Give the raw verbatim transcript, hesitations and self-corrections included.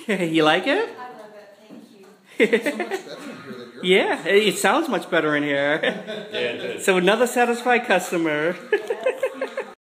You like it? I love it, thank you. So much better in here than yours. Yeah, it sounds much better in here. Yeah, it is. So another satisfied customer.